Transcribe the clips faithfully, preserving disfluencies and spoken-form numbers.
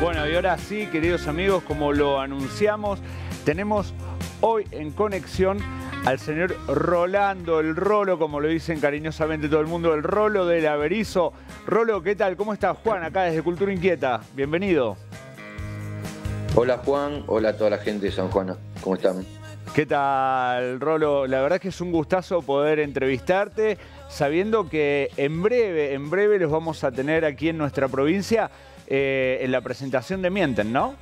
Bueno, y ahora sí, queridos amigos, como lo anunciamos, tenemos hoy en conexión al señor Rolando, el Rolo, como lo dicen cariñosamente todo el mundo, el Rolo del Averizo. Rolo, ¿qué tal? ¿Cómo estás, Juan? Acá desde Cultura Inquieta. Bienvenido. Hola, Juan. Hola a toda la gente de San Juan. ¿Cómo están? ¿Qué tal, Rolo? La verdad es que es un gustazo poder entrevistarte, sabiendo que en breve, en breve los vamos a tener aquí en nuestra provincia eh, en la presentación de Mienten, ¿no?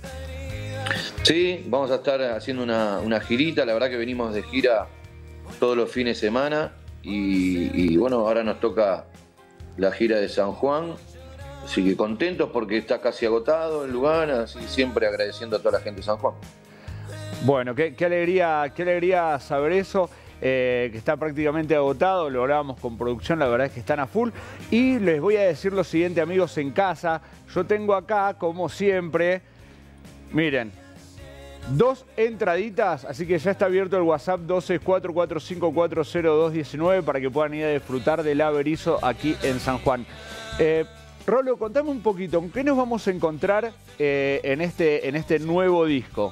Sí, vamos a estar haciendo una, una girita. La verdad que venimos de gira todos los fines de semana y, y bueno, ahora nos toca la gira de San Juan. Así que contentos porque está casi agotado el lugar, así siempre agradeciendo a toda la gente de San Juan. Bueno, qué, qué alegría, qué alegría saber eso, eh, que está prácticamente agotado, lo hablábamos con producción, la verdad es que están a full. Y les voy a decir lo siguiente, amigos, en casa, yo tengo acá, como siempre, miren, dos entraditas, así que ya está abierto el WhatsApp dos seis cuatro, cuatro cinco cuatro, cero dos uno nueve para que puedan ir a disfrutar del Averizo aquí en San Juan. Eh, Rolo, contame un poquito, ¿con qué nos vamos a encontrar eh, en, este, en este nuevo disco?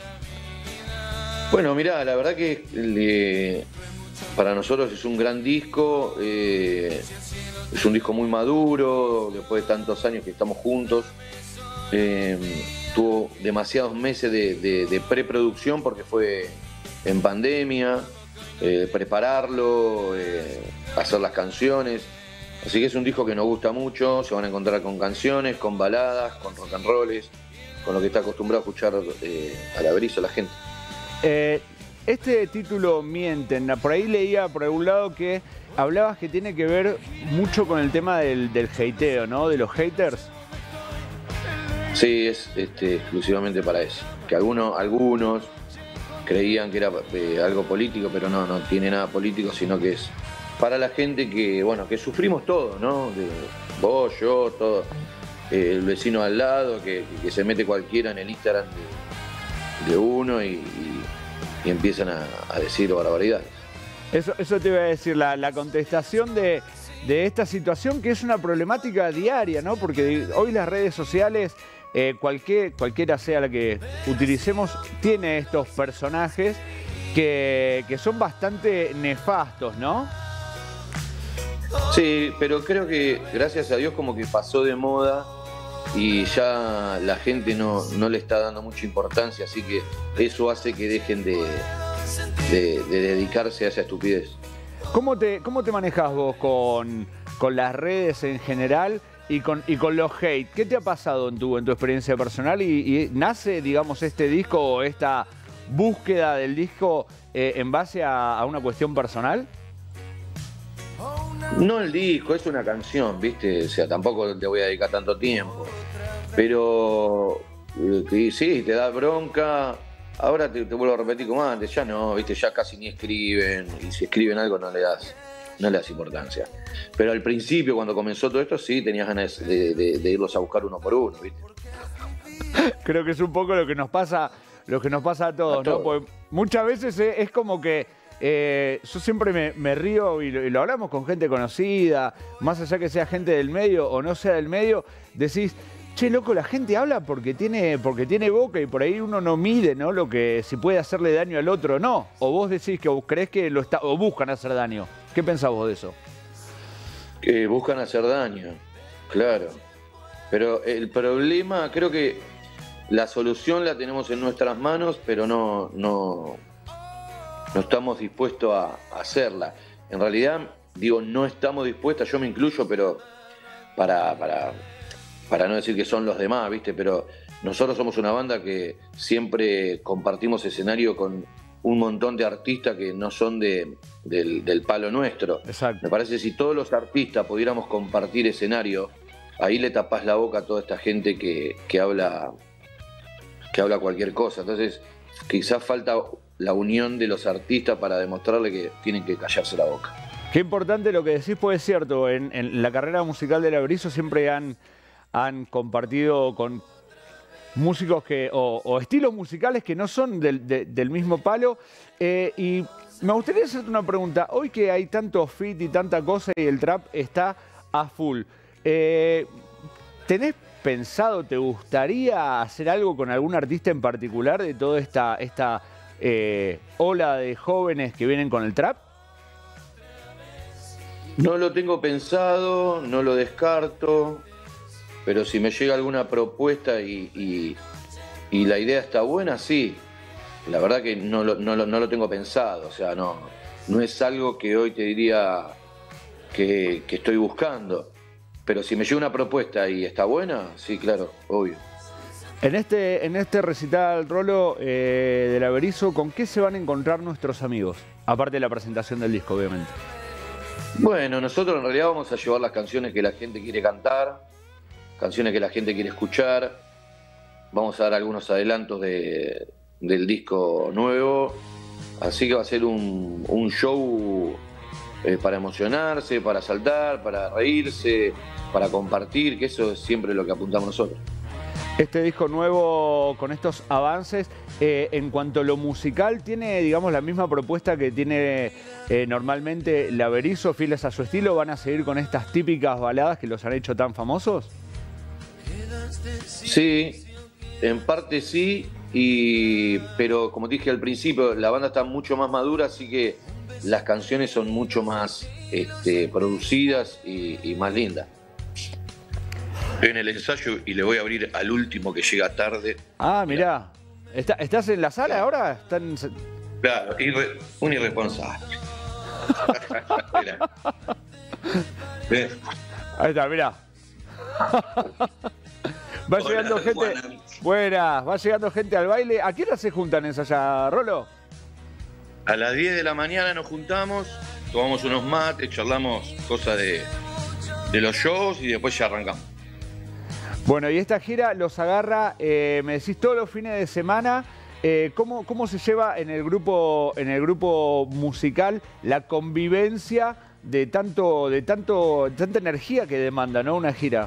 Bueno, mirá, la verdad que eh, para nosotros es un gran disco, eh, es un disco muy maduro, después de tantos años que estamos juntos. Eh, tuvo demasiados meses de, de, de preproducción porque fue en pandemia, eh, prepararlo, eh, hacer las canciones. Así que es un disco que nos gusta mucho, se van a encontrar con canciones, con baladas, con rock and rolls, con lo que está acostumbrado a escuchar eh, al Averizo la gente. Eh, este título Mienten, por ahí leía por algún lado que hablabas que tiene que ver mucho con el tema del, del hateo, ¿no? De los haters. Sí, es este, exclusivamente para eso. Que algunos, algunos creían que era eh, algo político, pero no, no tiene nada político, sino que es para la gente que, bueno, que sufrimos todo, ¿no? De, vos, yo, todo. Eh, el vecino al lado, que, que se mete cualquiera en el Instagram de, de uno y, y, y empiezan a, a decir barbaridades. Eso, eso te iba a decir, la, la contestación de, de esta situación que es una problemática diaria, ¿no? Porque hoy las redes sociales, eh, cualquier, cualquiera sea la que utilicemos, tiene estos personajes que, que son bastante nefastos, ¿no? Sí, pero creo que gracias a Dios como que pasó de moda y ya la gente no, no le está dando mucha importancia, así que eso hace que dejen de, de, de dedicarse a esa estupidez. ¿Cómo te, cómo te manejás vos con, con las redes en general y con, y con los hate? ¿Qué te ha pasado en tu, en tu experiencia personal? ¿Y, y nace, digamos, este disco o esta búsqueda del disco eh, en base a, a una cuestión personal? No el disco, es una canción, ¿viste? O sea, tampoco te voy a dedicar tanto tiempo. Pero eh, sí, te da bronca. Ahora te, te vuelvo a repetir como antes, ya no, ¿viste? Ya casi ni escriben. Y si escriben algo no le das, no le das importancia. Pero al principio, cuando comenzó todo esto, sí tenías ganas de, de, de irlos a buscar uno por uno, ¿viste? Creo que es un poco lo que nos pasa, lo que nos pasa a todos, a todos. ¿No? Porque muchas veces es, es como que Eh, yo siempre me, me río y lo, y lo hablamos con gente conocida, más allá que sea gente del medio o no sea del medio, decís, che, loco, la gente habla porque tiene, porque tiene boca y por ahí uno no mide, ¿no? Lo que si puede hacerle daño al otro o no. O vos decís que creés que lo está, o buscan hacer daño. ¿Qué pensás vos de eso? Que buscan hacer daño, claro. Pero el problema, creo que la solución la tenemos en nuestras manos, pero no... no No estamos dispuestos a hacerla. En realidad, digo, no estamos dispuestos, yo me incluyo, pero para, para, para no decir que son los demás, ¿viste? Pero nosotros somos una banda que siempre compartimos escenario con un montón de artistas que no son de, del, del palo nuestro. Exacto. Me parece que si todos los artistas pudiéramos compartir escenario, ahí le tapás la boca a toda esta gente que, que, habla, que habla cualquier cosa. Entonces, quizás falta la unión de los artistas para demostrarle que tienen que callarse la boca. Qué importante lo que decís, pues es cierto. En, en la carrera musical del Averizo siempre han, han compartido con músicos que o, o estilos musicales que no son del, de, del mismo palo. Eh, y me gustaría hacerte una pregunta. Hoy que hay tanto fit y tanta cosa y el trap está a full, eh, ¿tenés pensado, te gustaría hacer algo con algún artista en particular de toda esta, esta eh, ola de jóvenes que vienen con el trap? No lo tengo pensado, no lo descarto, pero si me llega alguna propuesta y, y, y la idea está buena, sí. La verdad que no lo, no lo, no lo tengo pensado, o sea, no, no es algo que hoy te diría que, que estoy buscando. Pero si me llega una propuesta y está buena, sí, claro, obvio. En este, en este recital, Rolo, eh, del Averizo, ¿con qué se van a encontrar nuestros amigos? Aparte de la presentación del disco, obviamente. Bueno, nosotros en realidad vamos a llevar las canciones que la gente quiere cantar, canciones que la gente quiere escuchar. Vamos a dar algunos adelantos de, del disco nuevo. Así que va a ser un, un show eh, para emocionarse, para saltar, para reírse, para compartir, que eso es siempre lo que apuntamos nosotros. Este disco nuevo, con estos avances, eh, en cuanto a lo musical, ¿tiene, digamos, la misma propuesta que tiene eh, normalmente el Averizo, fieles a su estilo? ¿Van a seguir con estas típicas baladas que los han hecho tan famosos? Sí, en parte sí, y, pero como te dije al principio, la banda está mucho más madura, así que las canciones son mucho más este, producidas y, y más lindas. Estoy en el ensayo y le voy a abrir al último que llega tarde. Ah, mirá. ¿Está, ¿Estás en la sala ahora? ¿Están... Claro, irre, un irresponsable. Mirá. ¿Ves? Ahí está, mirá. Va Hola, llegando gente. Juana. Buenas, va llegando gente al baile. ¿A qué hora se juntan en ensayar, Rolo? A las diez de la mañana nos juntamos, tomamos unos mates, charlamos cosas de, de los shows y después ya arrancamos. Bueno, y esta gira los agarra, eh, me decís, todos los fines de semana. Eh, ¿cómo, ¿Cómo se lleva en el grupo, en el grupo musical la convivencia de tanto, de tanto, de tanta energía que demanda, ¿no? Una gira.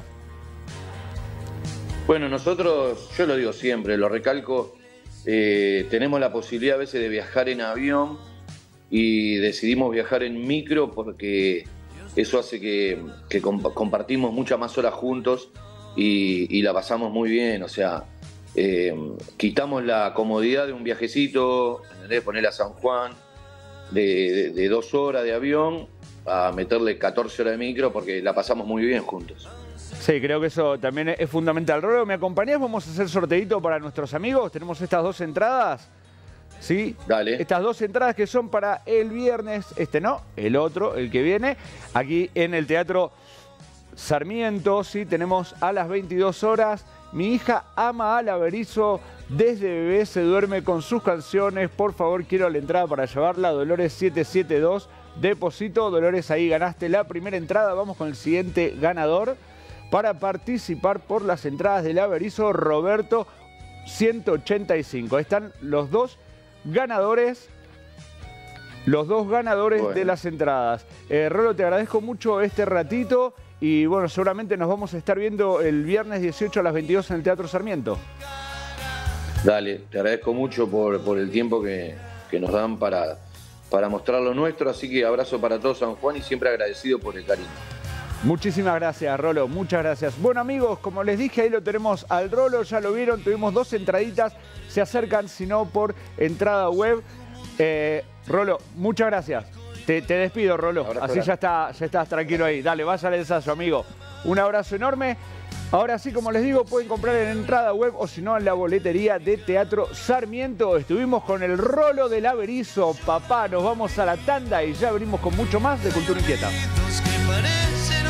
Bueno, nosotros, yo lo digo siempre, lo recalco, eh, tenemos la posibilidad a veces de viajar en avión y decidimos viajar en micro porque eso hace que, que comp- compartimos muchas más horas juntos y, y la pasamos muy bien, o sea, eh, quitamos la comodidad de un viajecito, ¿entendés? Ponerle a San Juan de, de, de dos horas de avión a meterle catorce horas de micro porque la pasamos muy bien juntos. Sí, creo que eso también es fundamental. Rolo, ¿me acompañás? Vamos a hacer sorteito para nuestros amigos. Tenemos estas dos entradas. ¿Sí? Dale. Estas dos entradas que son para el viernes, este no, el otro, el que viene, aquí en el Teatro Sarmiento, ¿sí? Tenemos a las veintidós horas. Mi hija ama al Averizo, desde bebé se duerme con sus canciones. Por favor, quiero la entrada para llevarla. Dolores siete siete dos, depósito. Dolores, ahí ganaste la primera entrada. Vamos con el siguiente ganador. Para participar por las entradas del Averizo, Roberto ciento ochenta y cinco. Ahí están los dos ganadores, los dos ganadores bueno. de las entradas. Eh, Rolo, te agradezco mucho este ratito y bueno, seguramente nos vamos a estar viendo el viernes dieciocho a las veintidós en el Teatro Sarmiento. Dale, te agradezco mucho por, por el tiempo que, que nos dan para, para mostrar lo nuestro, así que abrazo para todos San Juan y siempre agradecido por el cariño. Muchísimas gracias, Rolo, muchas gracias. Bueno, amigos, como les dije, ahí lo tenemos al Rolo, ya lo vieron, tuvimos dos entraditas, se acercan, si no, por entrada web. Eh, Rolo, muchas gracias. Te, te despido, Rolo, ahora así ya, está, ya estás tranquilo ahí. Dale, vaya al ensayo, amigo. Un abrazo enorme. Ahora sí, como les digo, pueden comprar en entrada web o si no en la boletería de Teatro Sarmiento. Estuvimos con el Rolo del Averizo, papá, nos vamos a la tanda y ya venimos con mucho más de Cultura Inquieta.